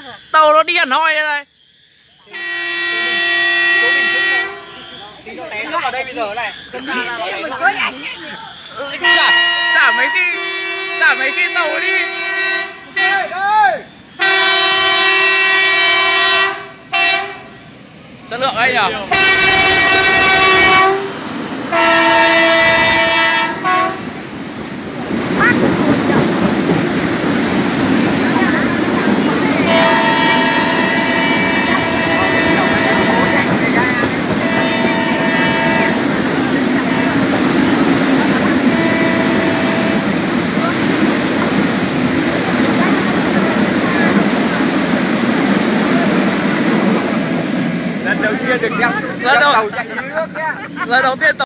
Tàu nó đi hẳn hoi đây này. Tí nó té nước vào đây bây giờ này. Chả mấy khi tàu đi. Chất lượng ấy nhỉ. Lần đầu tiên được nhau, lần đầu chạy dưới nước nhá. Lần đầu tiên